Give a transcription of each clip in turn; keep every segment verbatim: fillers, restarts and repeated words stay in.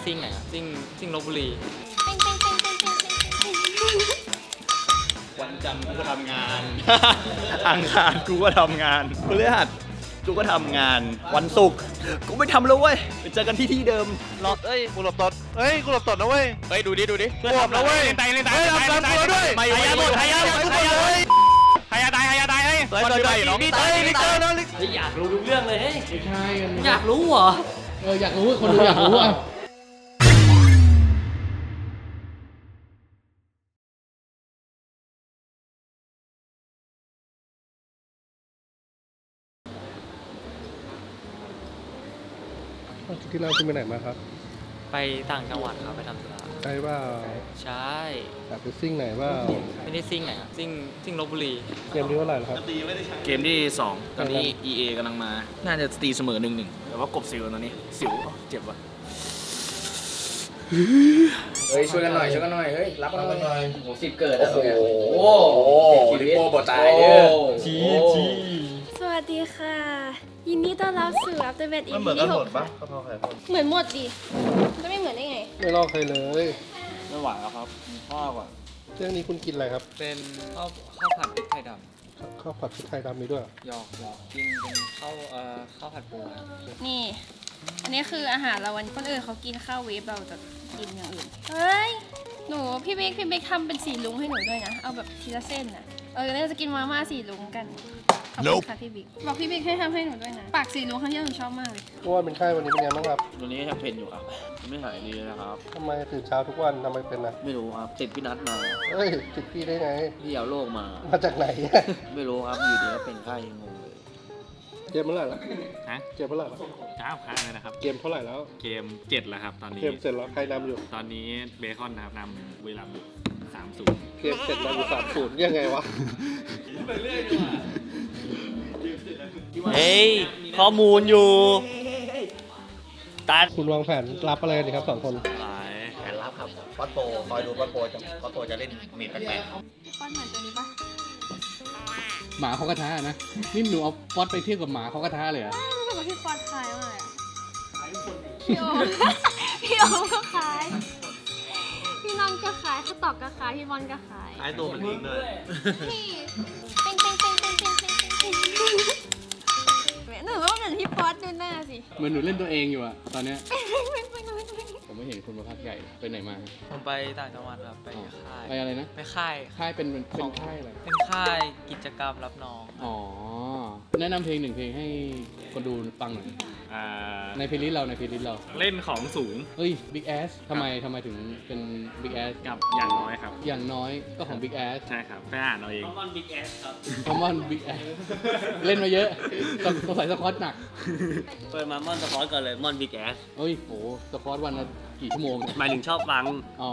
ซิ่งไหนครับซิ่งซิ่งลพบุรีวันจันทร์กูก็ทำงานอังคารกูก็ทำงานพฤหัสกูก็ทำงานวันศุกร์กูไม่ทำแล้วเว้ยไปเจอกันที่ที่เดิมรอเอ้ยกูหลบตดเฮ้ยกูหลบตดนะเว้ยเฮ้ยดูดิดูดิช่วยทำนะเว้ยตายเลยตายเลยตายเลยตายเลยไม่ไหวหมดหายาหมดหายาเลยหายาตายหายาตายเฮ้ยตายตายน้องตายลิเตอร์นะอยากรู้ทุกเรื่องเลยเฮ้ยไม่ใช่กันอยากรู้เหรอเอออยากรู้คนดูอยากรู้อ่ะที่เราจะไปไหนมาครับไปต่างจังหวัดครับไปทำธุระใช่เปล่าใช่แบบไปซิ่งไหนเปล่าไม่ได้ซิ่งไหนครับซิ่งซิ่งลพบุรีเกมที่เท่าไหร่ครับเกมที่สองตอนนี้ อี เอ กำลังมาน่าจะตีเสมอหนึ่งหนึ่งแต่ว่ากบสิวตอนนี้สิวเจ็บว่ะเฮ้ยช่วยกันหน่อยช่วยกันหน่อยเฮ้ยรับกันหน่อยโอ้สิบเกิดโอ้โหชีวิตโป้บอตายเด้อชีชีสวัสดีค่ะยินดีต้อนรับสู่อัปเดตอีพีที่หกค่ะเหมือนหมดดิจะไม่เหมือนได้ไงไม่ลอกใครเลยไม่ไหวแล้วครับพ่อก่อนเรื่องนี้คุณกินอะไรครับเป็นข้าวข้าวผัดพริกไทยดำข้าวผัดพริกไทยดำมีด้วยหยอกหยอกกินเป็นข้าวเอ่อข้าวผัดปูนี่อันนี้คืออาหารเราวันคนอื่นเขากินข้าวเวฟเราจะกินอย่างอื่นเฮ้ยหนูพี่เบคพี่เบคทำเป็นสีลุงให้หนูด้วยนะเอาแบบทีละเส้นนะเออเราจะกินมาม่าสีลุงกันขอบคุณค่ะพี่บิ๊กบอกพี่บิ๊กให้ทำให้หนูด้วยนะปากสีลุงเขาที่หนูชอบมากเลยเพราะว่าเป็นไข้วันนี้เป็นยังไงบ้างครับวันนี้ยังเป็นอยู่ครับไม่หายดีนะครับทำไมตื่นเช้าทุกวันทำไมเป็นนะไม่รู้ครับติดพี่นัทมาเฮ้ยติดพี่ได้ไงพี่เอาโรคมามาจากไหนไม่รู้ครับอยู่ดีก็เป็นไข้งงเลยเกมเมื่อไหร่ละฮะเกมเมื่อไหร่ละเก้าครั้งเลยนะครับเกมเท่าไหร่แล้วเกมเจ็ดแล้วครับตอนนี้เกมเสร็จแล้วใครนำอยู่ตอนนี้เบคอนนะครับนำเวลาอยู่สามศูนย์เกมเสร็จแล้วอยู่สามศูนย์ยังไงวะไปเรื่อยดีกว่าเฮ้ยข้อมูลอยู่ตัดคุณวางแผนรับอะไรกันครับสองคนแผนรับครับป๊อตโปคอยดูป๊อตโปจะป๊อตโปจะเล่นเมดแปลกๆป๊อตเหมือนตัวนี้ปะหมาเขากระทะนะนี่หนูเอาป๊อตไปเทียบกับหมาเขากระทะเลยเหรอรู้สึกว่าพี่ป๊อตคล้ายมากเลยพี่โอมพี่โอมก็คล้ายพี่น้องก็คล้ายข้าวตอกก็คล้ายพี่บอลก็คล้ายคล้ายตัวมันเองเลยพี่เต็งเต็งเต็งเต็งเต็งเต็งเต็งหนูว่าเหมือนพี่ป๊อตดูหน้าสิเหมือนหนูเล่นตัวเองอยู่อะตอนเนี้ยผมไม่เห็นคุณมาพักใหญ่ไปไหนมาผมไปต่างจังหวัดครับไปค่ายไปอะไรนะไปค่ายค่ายเป็นเป็นค่ายอะไรเป็นค่ายกิจกรรมรับน้องอ๋อแนะนำเพลงหนึ่งเพลงให้คนดูฟังหน่อยในเพลย์ลิสต์เราในเพลย์ลิสต์เราเล่นของสูงเฮ้ย Big Ass ทำไมทำไมถึงเป็น Big Ass กับอย่างน้อยครับอย่างน้อยก็ของ Big Ass ใช่ครับไปอ่านเอาเอง Common Big Ass ครับ Common Big Ass เล่นมาเยอะต้องใส่สควอตหนักเปิดมามอนสควอตก่อนเลยมอน Big Ass เฮ้ยโหสควอตวันละกี่ชั่วโมงหมายถึงชอบฟังอ๋อ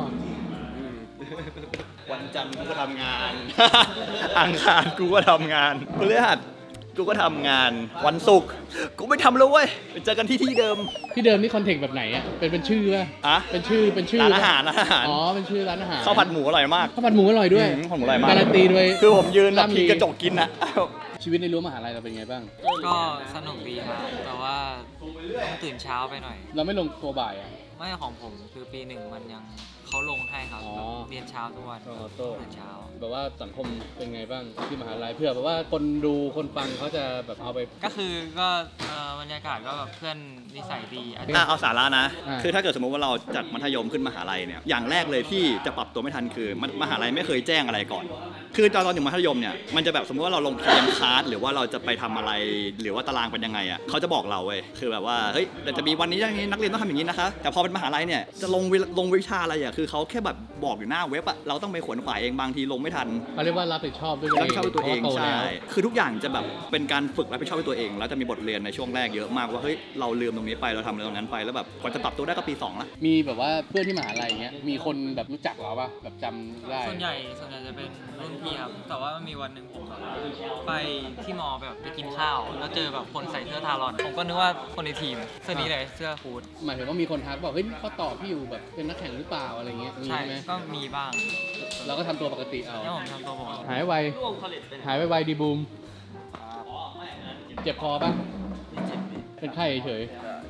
วันจันทร์กูก็ทำงานอังคารกูก็ทำงานพฤหัสกูก็ทำงานวันศุกร์กูไม่ทำแล้วเว้ยไปเจอกันที่ที่เดิมที่เดิมนี่คอนเทนต์แบบไหนอ่ะเป็นเป็นชื่อป่ะอะเป็นชื่อเป็นชื่อร้านอาหารอาหารอ๋อเป็นชื่อร้านอาหารข้าวผัดหมูอร่อยมากข้าวผัดหมูอร่อยด้วยของอร่อยมากการันตีด้วยคือผมยืนแบบพิงกระจกกินนะชีวิตในรั้วมหาลัยเราเป็นไงบ้างก็สนุกดีครับแต่ว่าต้องตื่นเช้าไปหน่อยเราไม่ลงตัวบ่ายอ่ะไม่ของผมคือปีหนึ่งมันยังเขาลงให้ครับเรียนเช้าทุกวันตื่นเช้าแบบว่าสังคมเป็นไงบ้างที่มหาลัยเพื่อแบบว่าคนดูคนฟังเขาจะแบบเอาไปก็คือก็บรรยากาศก็แบบเพื่อนนิสัยดีอ่ะเอาสาระนะคือถ้าเกิดสมมติว่าเราจากมัธยมขึ้นมหาลัยเนี่ยอย่างแรกเลยที่จะปรับตัวไม่ทันคือมหาลัยไม่เคยแจ้งอะไรก่อนคือตอนตอนอยู่มัธยมเนี่ยมันจะแบบสมมติว่าเราลงเรียนคลาสหรือว่าเราจะไปทำอะไรหรือว่าตารางเป็นยังไงอ่ะเขาจะบอกเราเว้ยคือแบบว่าเฮ้ยจะมีวันนี้อย่างนี้นักเรียนต้องทำอย่างนี้นะคะแต่พอเป็นมหาลัยเนี่ยจะลงลงวิชาอะไรอ่ะคือเขาแค่แบบบอกอยู่หน้าเว็บอ่ะเราต้องไปขวนขวายเองบางทีลงไม่ทันเขาเรียกว่ารับผิดชอบด้วยรับผิดชอบตัวเองใช่คือทุกอย่างจะแบบเป็นการฝึกรับผิดชอบด้วยตัวเองแล้วจะมีบทเรียนในช่วงแรกเยอะมากว่าเฮ้ยเราลืมตรงนี้ไปเราทำอะไรตรงนั้นไปแล้วแบบกว่าจะปรับตัวได้ก็ปีสองละมีแบบว่าเพื่อนที่มหาลัยอย่างเงี้ยมีคนแบบรู้จักเราป่ะแบบจำได้ส่วนใหญ่ส่วนใหญ่จะเป็นรุ่นพี่ครับแต่ว่ามีวันหนึ่งผมแบบไปที่มอแบบไปกินข้าวแล้วเจอแบบคนใส่เสื้อทารอนผมก็นึกว่าคนในทีมเสื้อนี้เลยเสื้อฮูดหมายถึงว่ามีคนทักบอกเฮ้ยเขาตอบพี่อยู่แบบเป็นนักแข่งหรือเปล่าอะไรเงี้ยใช่ไหมก็มีบ้างเราก็ทำตัวปกติเอาผมทำตัวปกติหายไวหายไวดีบูมเจ็บคอป่ะเป็นไข้เฉย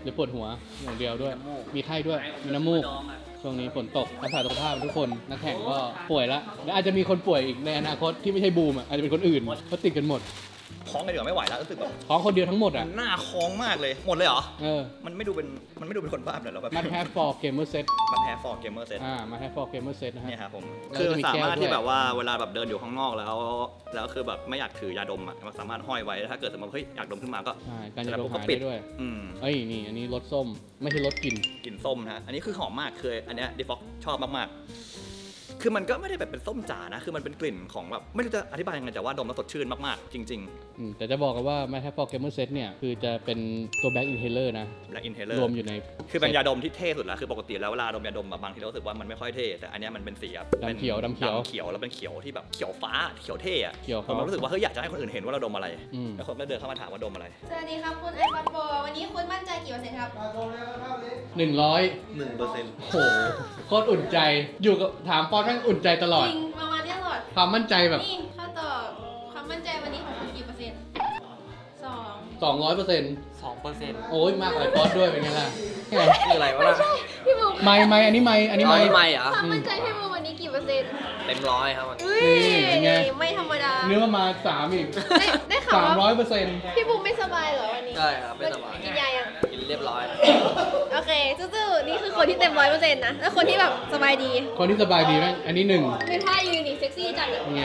หรือปวดหัวอย่างเดียวด้วย มีไข้ด้วยมีน้ำมูกช่วงนี้ฝนตกรักษาสุขภาพทุกคนนักแข่งก็ป่วยละและอาจจะมีคนป่วยอีกในอนาคตที่ไม่ใช่บูมอ่ะอาจจะเป็นคนอื่นเขาติดกันหมดคล้องกันเดี๋ยวไม่ไหวแล้วรู้สึกแบบท้องคนเดียวทั้งหมดอ่ะหน้าคล้องมากเลยหมดเลยเหรอเออมันไม่ดูเป็นมันไม่ดูเป็นคนบ้าเลยหรอแบบมันแฮป for gamer set มันแฮป for gamer set อ่ามาแฮป for gamer set นะฮะเนี่ยครับผมแล้วคือจะมีสามารถแก้วด้วยที่แบบว่าเวลาแบบเดินอยู่ข้างนอกแล้ว แล้วคือแบบไม่อยากถือยาดมอ่ะมันสามารถห้อยไว้ถ้าเกิดสมมติเฮ้ยอยากดมขึ้นมาก็ใช่การจะลงก็หายปิได้ด้วยอืมเอ้ยนี่อันนี้รสส้มไม่ใช่รสกลิ่นกลิ่นส้มนะฮะอันนี้คือหอมมากคืออันเนี้ยดีฟ็อกชอบมากๆคือมันก็ไม่ได้แบบเป็นส้มจ๋านะคือมันเป็นกลิ่นของแบบไม่รู้จะอธิบายยังไงแต่ว่าดมแล้วสดชื่นมากๆจริงอืมแต่จะบอกกันว่า My Tap for Gamer Set เนี่ยคือจะเป็นตัว Black Inhaler นะๆ Black Inhaler รวมอยู่ในคือเป็นยาดมที่เท่สุดแล้วคือปกติแล้วเวลาดมยาดมแบบบางทีเรารู้สึกว่ามันไม่ค่อยเท่แต่อันเนี้ยมันเป็นสีแบบดำเขียวดำเขียวดำเขียวแล้วเป็นเขียวที่แบบเขียวฟ้าเขียวเท่อะเขียวผมฟ้ารู้สึกว่าเฮ้ยอยากจะให้คนอื่นเห็นว่าเราดมอะไรอืมแล้วคนก็เดินเข้ามาถามว่าดมอะไรสวัสดีครับคุณไอคอนโปวันนี้คุณมั่นใจกี่เปอร์เซ็นต์ครับหนึ่งร้อยหนึ่งเปอร์เซ็นต์โหโคตรอุ่นใจอยู่กับถามปอนแม่งอุ่นใจตลอดจริงประมาณนี้ตลอดความมั่นใจแบบนี่ข้อตอบความมั่นใจวันนี้ของคุณกี่เปอร์เซ็นต์สองสองร้อยเปอร์เซ็นต์สองเปอร์เซ็นต์โอ้ยมากกว่าปอนด้วยเป็นไงล่ะคืออะไรวะล่ะพี่บูมไม่ไม่อันนี้ไม่อันนี้ไม่ไม่เหรอความมั่นใจพี่บูมวันนี้กี่เปอร์เซ็นต์เต็มร้อยครับอุ้ยนี่เป็นไงไม่ธรรมดาเนื้อมาสามอีกได้ได้ข่าวสามร้อว่ายเปอร์เซ็นต์พี่บูมไม่สบายเหรอวันนี้ใช่ครับไม่สบายกินยายังกินเรียบร้อยโอเคสู้ๆนี่คือคนที่เต็มร้อยเปอร์เซ็นต์นะแล้วคนที่แบบสบายดีคนที่สบายดีแม่งอันนี้หนึ่งเป็นท่ายืนนี่เซ็กซี่จังเลยเป็นไง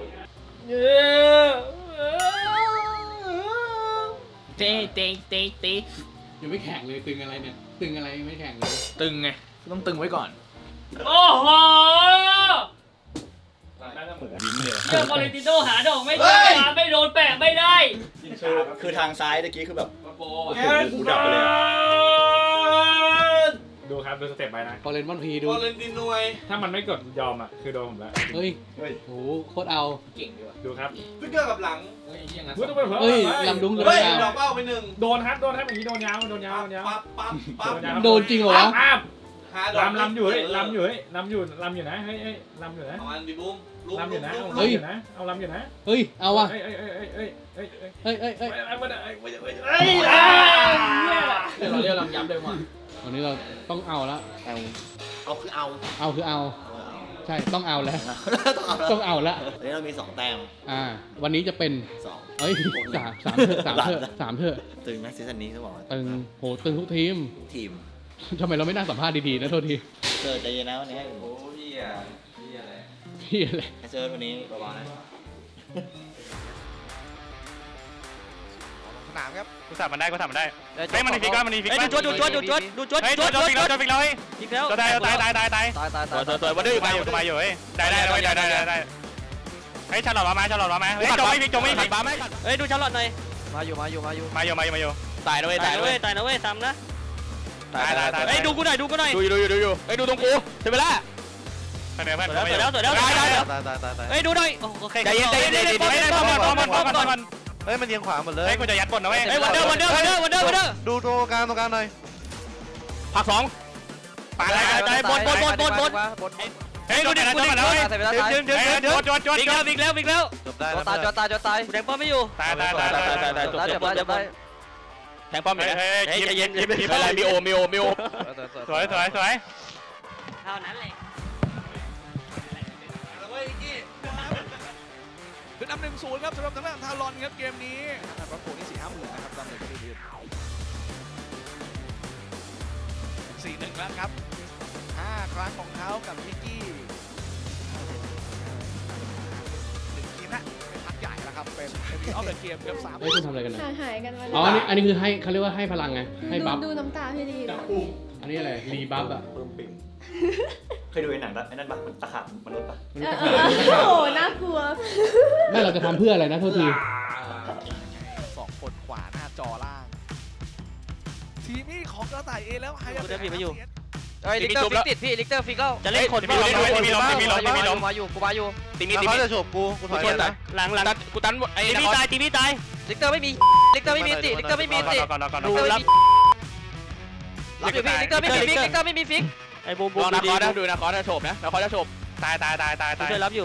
เตะเตะเตะเตะยังไม่แข่งเลยตึงอะไรเนี่ยตึงอะไรยังไม่แข่งเลยตึงไงต้องตึงไว้ก่อนโอ้โหเรื่องคอลิติโดหาดอกไม่ได้หาไม่โดนแปะไม่ได้คือคือทางซ้ายตะกี้คือแบบโอ้โหหูดับไปเลยอะดูครับดูสเต็ปไปนะพอเลนบอนพีดูถ้ามันไม่กดยอมอ่ะคือโดนผมแล้วเฮ้ยเฮ้ยโหโคตรเอาดูครับฟิกเกอร์กับหลังพูดต้องไปเผลอเฮ้ยลำดุ้งเลยเฮ้ยยาวดอกเป้าไปหนึ่งโดนครับโดนครับอย่างนี้โดนยาวโดนยาวโดนยาวปั๊บปั๊บปั๊บยาวโดนจริงเหรอวะอ้าวหาดอกลำลำอยู่เฮ้ยลำอยู่เฮ้ยลำอยู่ลำอยู่นะเฮ้ยเฮ้ยลำอยู่นะประมาณบีบูมลุกลำอยู่นะลุกเอาลำอยู่นะเอาลำอยู่นะเฮ้ยเอาว่ะเฮ้ยเฮ้ยเฮ้ยเฮ้ยเฮ้ยเฮ้ยเฮ้ยเฮ้ยเฮ้ยเฮ้ยไม่ได้ไม่ได้ไม่ได้เฮ้ยอ่าเนี่ยเราเรียกลำยับเลยว่ะวันนี้เราต้องเอาละเอาคือเอาเอาคือเอา ใช่ต้องเอาแล้วต้องเอาแล้วต้องเอาละวันนี้เรามีสองแต้มอ่า วันนี้จะเป็นสองเอ้ยสามสามเถอะสามเถอะสามเถอะตึงนะซีซั่นนี้ต้องบอกว่าตึงโหตึงทุกทีมทีมทำไมเราไม่นั่งสัมภาษณ์ดีๆนะโทษทีเจอใจเย็นนะวันนี้โอ้พี่อ่ะพี่อะไรพี่อะไรเจอวันนี้ประมาณนั้นสนามครับกูสับมันได้กูสับมันได้เฮ้ยมันมีฟิกว่ามันมีฟิกเฮ้ยว่าดูจวดดูจวดดูจวดดูจวดเฮ้ยจตัววดฟิกจแล้ว วตัวฟิกแล้วเฮ้ยอีกแล้วตัวตายตายตายตายตายตายตายตายตัวตัววันดื้อมาอยู่มาอยู่เฮ้ยได้ได้ได้ได้ได้ได้เฮ้ยชาลอตมาชาลอตมาเฮ้ยจงไม่ฟิกจงไม่ฟิกเฮ้ยดูชาร์ลอตหน่อยมาอยู่มาอยู่มาอยู่มาอยู่มาอยู่มาอยู่ตายนะเว้ยตายนะเว้ยตายนะเว้ยซ้ำนะตายตายตายเฮ้ยดูกูหน่อยดูกูหน่อยดูอยู่ดูอยู่ดูอยู่เฮ้ยดูตรงกูถึงเวลาไปไหนเพื่อนสวยแล้วสวยแล้วสวยแล้วตายตายตายตายเฮ้ยดูหน่อยโอเคใจเย็นใจเย็นใจเย็นไม่ได้ป้อมก่อนป้อมก่อนป้อมก่อนป้อมก่อนเฮ้ยมันเรียงขวาหมดเลยเฮ้ยกูจะยัดบนนะเว้ยเฮ้ยวันเดอร์วันเดอร์วันเดอร์วันเดอร์วันเดอร์ดูตรงกลางตรงกลางหน่อยผักสองปาอะไรตายบนบนบนบนบนบนเฮ้ยดูดิกูดิเฮ้ยตายไปแล้วตายถึงถึงถึงจวดจวดจวดบิ๊กแล้วบิ๊กแล้วบิ๊กแล้วจบได้ตายจบตายจบตายกูแดงป้อมไม่อยู่ตายตายตายตายตายตายจบได้จบได้จบได้แทงป้อมอยู่นะเฮ้ยเฮ้ยใจเย็นยิบยิบอะไรมีโอมีโอมีโอสวยสวยสวยเท่านั้นแหละแล้วเว้ยอีกกี้คือนำหนึ่งศูนย์ครับสำหรับทางด้านทารอนครับเกมนี้รถโผล่นี่สี่ห้าหมื่นนะครับตอนนี้ก็ดีสี่หนึ่งแล้วครับห้าครั้งของเขากับมิกกี้หนึ่งทีมละเป็นพักใหญ่แล้วครับเป็นเอ็มวีออฟเดอะเกมครับสามเฮ้ยคุณทำอะไรกันนะหายหายกันวันอ๋อ อันนี้อันนี้คือให้เขาเรียกว่าให้พลังไง ให้บัฟดูน้ำตาพี่ดีเลยอันนี้อะไร รีบัฟอะปึ้มปิ่มเคยดูในหนังปะไอ้นั่นปะมันตะขาบมนุษย์ปะมันเอจะอขาดมันจะขาดโอ้โหน่ากลัวแม่เราจะทำเพื่ออะไรนะโทษทีสองคนขวาหน้าจอล่าง ทีมี่ของกระต่ายเอแล้วไฮกูได้ผิดมาอยู่เฮ้ยลิกเตอร์ฟิกติดพี่ลิกเตอร์ฟิกแล้วจะเล่นคนมีเปล่าล้มมีล้มมีล้มมีล้มมาอยู่กูมาอยู่ตีมีตีเขามีจะฉบกูกูถอยนะหลังหลังกูตันไอ้ตีพี่ตายตีพี่ตายลิกเตอร์ไม่มีลิกเตอร์ไม่มีติลิกเตอร์ไม่มีติก่อนก่อนก่อนดูรับรับอยู่พี่ลิกเตอร์ไม่มีฟิกลิกเตอร์ไม่มีฟิกไอ้บูมบูลมองนะดูคอดีนะดูนะคอจะโฉบนะนะคอจะโฉบตายตายตายตายตายช่วยรับอยู่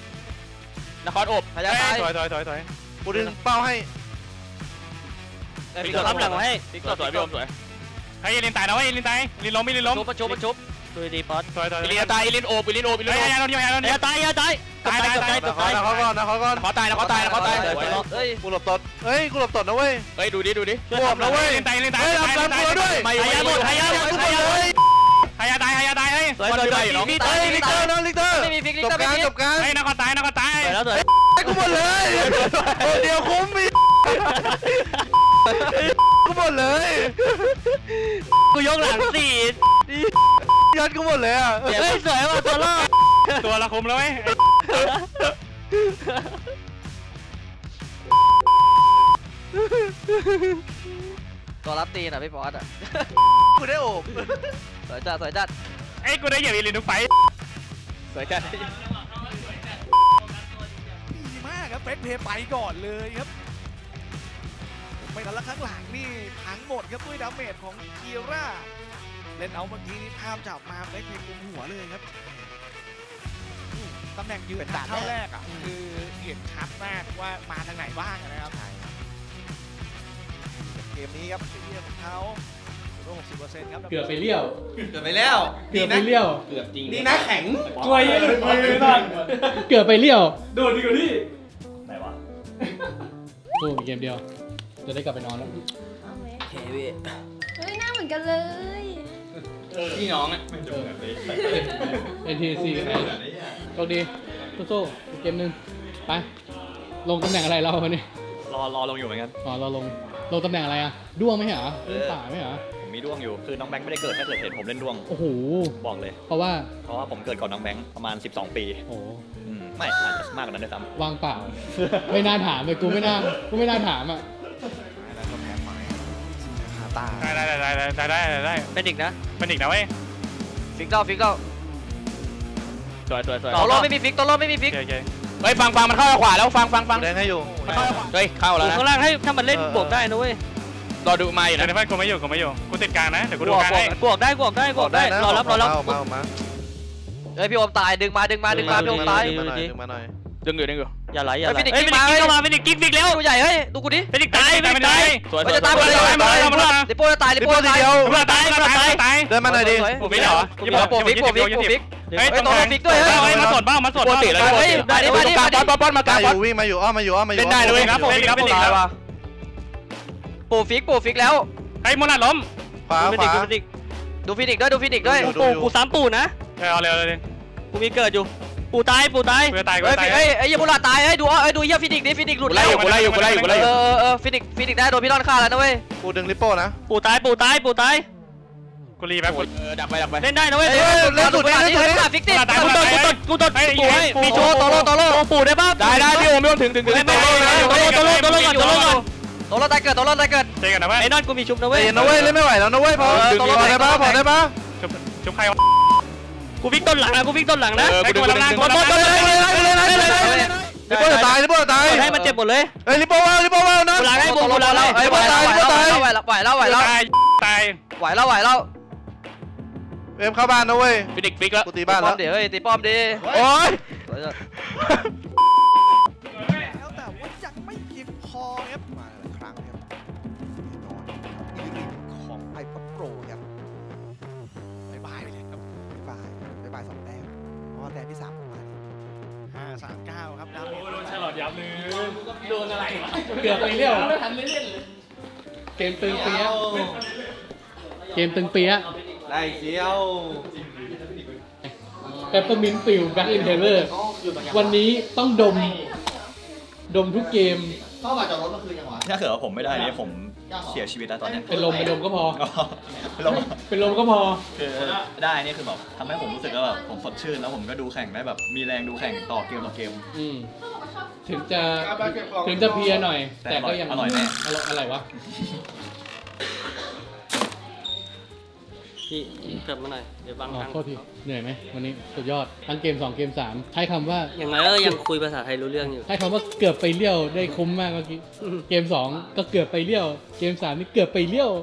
นะคออบสวยสวยสวยสวยกูดึงเป้าให้ฟิกรับหลังไว้ฟิกสวยพี่อมสวยให้ลินตายนะเว้ยลินตายลินล้มลินล้มชุบชุบชุบดูดีป๊อตสวยสวยลินตายลินโอบลินโอบลินโอบยาโดนยาโดนยาตายยาตายตายตายตายตายเขาก่อนนะเขาก่อนเขาตายนะเขาตายนะเขาตายเฮ้ยกูหลบตดเฮ้ยกูหลบตดนะเว้ยเฮ้ยดูดิดูดิบวมนะเว้ยลินตายลินตายลินตายลินตายด้วยหายาหมดหายาหมดหายาหมดหายาตายหายาตายเฮ้ยสวยสวยสวยลิตเตอร์ลิตเตอร์น้องลิตเตอร์ไม่มีฟิกลิตเตอร์จบการจบการเฮ้ยนักก็ตายนักก็ตายแล้วสวยกูหมดเลยเดียวคุ้มมีกูหมดเลยกูยกหลังสี่ยัดกูหมดเลยอ่ะเฮ้ยสวยว่ะตัวละตัวละคุ้มแล้วไหมตัวรับตีนอ่ะพี่บอสอ่ะกูได้โอบสวยจัดสวยจัดไอ้กูได้เหยียบอีลินทุกไฟสวยจัดดีมากครับเฟสเพย์ไปก่อนเลยครับไม่ทันละข้างหลังนี่พังหมดครับด้วยดาเมจของคีร่าเล่นเอาบางทีนี่ภาพจับมาเฟสเพย์กุมหัวเลยครับตำแหน่งยืนเท่าแรกอ่ะคือเห็นชัดมากว่ามาทางไหนบ้างนะครับเกมนี้ครับเรื่องของเขาหกสิบเปอร์เซ็นต์ครับเกือบไปเลี้ยวเกือบไปแล้วเกือบไปเลี้ยวเกือบจริงนี่นะแข็งกล้วยหลุดมือนั่นเกือบไปเลี้ยวโดดดีกว่านี่ไหนวะสู้มีเกมเดียวจะได้กลับไปนอนแล้วเควิเฮ้ยหน้าเหมือนกันเลยพี่น้องอ่ะเอ็นทีซีกันไหนโชคดีสู้ๆเกมหนึ่งไปลงตำแหน่งอะไรเราวันนี้รอรอลงอยู่เหมือนกันอ๋อรอลงลงตำแหน่งอะไรอ่ะด้วงไหมเหรอเล่นป่าไหมเหรอผมมีด้วงอยู่คือน้องแบงค์ไม่ได้เกิดแค่เกิดเห็นผมเล่นด้วงโอ้โหบอกเลยเพราะว่าเพราะว่าผมเกิดก่อนน้องแบงค์ประมาณสิบสองปีโอ้ไม่อาจจะมากกว่านั้นด้วยซ้ำวางเปล่าไม่น่าถามเลยกูไม่น่ากูไม่น่าถามอ่ะแล้วก็แพ้ไม้ฮาตาได้ได้ได้ได้ได้ได้เป็นอีกนะเป็นอีกนะเว้ยฟิกเล่าฟิกเล่าสวยสวยสวยตัวรอดไม่มีฟิกตัวรอดไม่มีฟิกเฮ้ยฟังฟังมันเข้าขวาแล้วฟังฟังฟังแดงให้อยู่เฮ้ยเข้าแล้วนะข้างล่างให้ถ้ามันเล่นบวกได้นะเว้ยรอดูมาอยู่นะเดี๋ยวกูไม่อยู่กูไม่อยู่กูติดกลางนะเดี๋ยวกูดูกลางให้บวกได้บวกได้บวกได้รอรับรอรับมามาเฮ้ยพี่อมตายดึงมาดึงมาดึงมาพี่อมตายดึงมาหน่อยดึงมาหน่อยดึงอยู่ดึงอยู่อย่าไหลอย่าไหลเฮ้ยฟินิกเข้ามาฟินิกกิ๊กฟิกแล้วตัวใหญ่เฮ้ยดูกูดิฟินิกตายฟินิกตายสวยจะตายหมดเลยลิโป้จะตายลิโป้จะตายลิโป้จะตายลิโป้จะตายตายเดินมาหน่อยดิผมไม่เหรออย่าโปฟิกโปฟิกโปฟิกเฮ้ยตัวฟิกด้วยเฮ้ยมาสดบ้างมาสดบ้างเฮ้ยมาดิมาดิมาดิบอลบอลมากลางบอลวิ่งมาอยู่อ้อมาอยู่อ้อมาอยู่เล่นได้เลยครับผมครับผมตายว่ะโปฟิกโปฟิกแล้วไอ้โมนาล้มขวาขวาดูฟินิกด้วยดูฟินิกด้วยปูกูสามปูนะเอาเร็วเลยกูมีเกิดอยู่ปูตายปูตายกูตายกูตายเฮ้ยไอ้ยี่ปูหลาตายเฮ้ยดูเฮ้ยดูเยี่ยฟินิกดิฟินิกหลุดแล้วกูไล่อยู่กูไล่อยู่กูไล่อยู่เออเออฟินิกฟินิกได้โดนพี่รอนฆ่าแล้วนะเว้ยกูดึงลิปโป้นะปูตายปูตายปูตายกูรีไปกูเออดักไปดักไปเล่นได้นะเว้ยเล่นสุดเล่นสุดเล่นสุดฟิกติกูตดกูตดกูตดปูให้มีโชว์โตโร่โตโร่ปูได้ป่ะได้ได้พี่โอไม่ต้องถึงถึงถึงโตโร่โตโร่โตโร่โตโร่ก่อนโตโร่ก่อนโตโร่ตายเกิดโตโร่ตายเกิดเจอกันนะเว้ยไอ้นอนกูมีชุบนะเว้ยนะเว้ยเล่นไม่ไหวแล้วนะเว้ยพอพอได้ป่ะพอได้ป่ะชุบชุบใครวะกูวิ่งต้นหลังนะกูวิ่งต้นหลังนะไอ้กูลังกูลังกูลังลิปโป้จะตายลิปโป้จะตายให้มันเจ็บหมดเลยเฮ้ยลิปโป้ว่าลิปโป้ว่านะกูลังให้กูลังแล้วไอ้ลิปโป้ตายลิปโป้ตายไหวแล้วไหวแล้วไหวแล้วตายไหวแล้วไหวแล้วเอ็มเข้าบ้านนะเว้ยฟินิกฟิกแล้วกูตีบ้านแล้วเดี๋ยวเฮ้ยตีป้อมดิโอ๊ยแล้วแต่ว่ายังไม่เพียงพอครับมาอีกครั้งครับอีรินของไอพับโปรครับบายบายไปเลยครับบายบายบายสองแต้มเพราะแต้มที่สามมาห้าสามเก้าครับดาวโดนฉลอดยับเลยโดนอะไรวะเกือบไปเลี้ยวไม่ทันเล่นเลยเกมตึงเปี้ยเกมตึงเปี้ยได้เชียวเปปเปอร์มินต์ฟิลแบ็คอินเทเลอร์วันนี้ต้องดมดมทุกเกมเข้ามาจอดรถเมื่อคืนยังวะถ้าเกิดว่าผมไม่ได้เนี่ยผมเสียชีวิตแล้วตอนนี้เป็นลมเป็นลมก็พอเป็นลมเป็นลมก็พอคือได้นี่คือแบบทำให้ผมรู้สึกว่าแบบผมสดชื่นแล้วผมก็ดูแข่งได้แบบมีแรงดูแข่งต่อเกมต่อเกมถึงจะถึงจะเพียหน่อยแต่ก็ยังอร่อยแน่อะไรวะพี่เกิดมาหน่อยเดี๋ยวบางครั้งโทษทีเหนื่อยไหมวันนี้สุดยอดทั้งเกมสองเกมสามใช้คำว่าอย่างไรก็ยังคุยภาษาไทยรู้เรื่องอยู่ใช้คำว่าเกือบไปเลี้ยวได้คุ้มมากเมื่อกี้เกมสองก็เกือบไปเลี้ยวเกมสามนี่เกือบไปเลี้ยว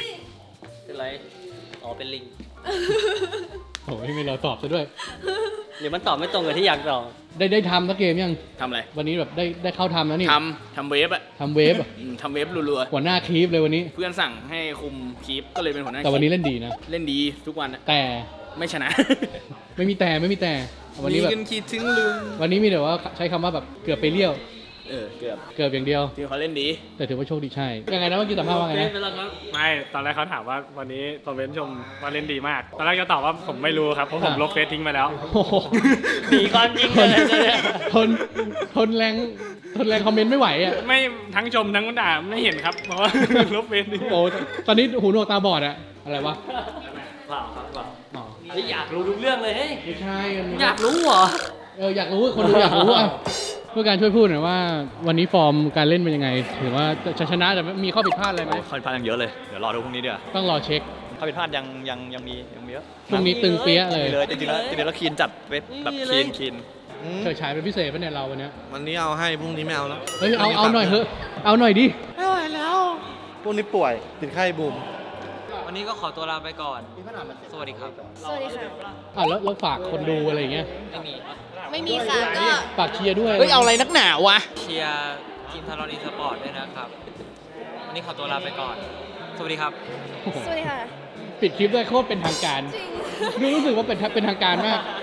เป็นไรอ๋อเป็นลิงโอ้ยไม่เราตอบซะด้วยเดี๋ยวมันตอบไม่ตรงกับที่อยากตอบได้ได้ทำสักเกมยังทำอะไรวันนี้แบบได้ได้เข้าทำแล้วนี่ทำทำเวฟอะทำเวฟอะอืมทำเวฟรัวหัวหน้าคลิปเลยวันนี้ๆ เพื่อนสั่งให้คุมคลิปก็เลยเป็นหัวหน้าแต่วันนี้คลิปเล่นดีนะเล่นดีทุกวันอะแต่ไม่ชนะไม่มีแต่ไม่มีแต่วันนี้แบบกันคิดถึงลุงวันนี้มีแต่ว่าใช้คำว่าแบบเกือบไปเลี้ยวเออเกือบเกือบอย่างเดียวที่เขาเล่นดีแต่ถือว่าโชคดีใช่ยังไงนะเมื่อกี้สัมภาษณ์ว่าไงนะไม่ตอนแรกเขาถามว่าวันนี้คอมเมนต์ชมว่าเล่นดีมากตอนแรกจะตอบว่าผมไม่รู้ครับเพราะผมลบเฟซทิ้งไปแล้วโอ้โหหนีความจริงทเลนยเนี่ยทนทนแรงทนแรงคอมเมนต์ไม่ไหวอ่ะไม่ทั้งชมทั้งด่าไม่เห็นครับเพราะว่า ลบเฟซทิ้งโอ้ตอนนี้หูหนวกตาบอดอะอะไรวะเปล่าครับเปล่าอ๋อเฮ้ยอยากรู้ทุกเรื่องเลยเฮ้ยไม่ใช่มันอยากรู้เหรอเอออยากรู้คนดูอยากรู้อ่ะเพื่อการช่วยพูดหน่อยว่าวันนี้ฟอร์มการเล่นเป็นยังไงถือว่าจะชนะแต่มีข้อผิดพลาดอะไรไหมข้อผิดพลาดยังเยอะเลย เดี๋ยวรอดูพรุ่งนี้เดี๋ยวต้องรอเช็คข้อผิดพลาดยังยังยังมียังมีเยอะพรุ่งนี้ตึงเปี้ยเลยมีเลยจริงๆแล้วจริงๆแล้วคีนจัดเว็บแบบคีนคีนเฉิดฉายเป็นพิเศษปะเนี่ยเราวันเนี้ยวันนี้เอาให้พรุ่งนี้ไม่เอาแล้วเฮ้ยเอาเอาหน่อยเถอะเอาหน่อยดิพรุ่งนี้ป่วยติดไข้บูมวันนี้ก็ขอตัวลาไปก่อน สวัสดีครับสวัสดีค่ะอ่ะแล้วแล้วฝากคนดูอะไรอย่างเงี้ยไม่มีไม่มีค่ะก็ฝากเชียร์ด้วยเฮ้ยเอาอะไรนักหนาวะเชียร์ทีมทารอนอีสปอร์ตด้วยนะครับ วันนี้ขอตัวลาไปก่อน สวัสดีครับโอ้โหสวัสดีค่ะปิดคลิปด้วยโคตรเป็นทางการจริงดูรู้สึกว่าเป็นเป็นทางการมาก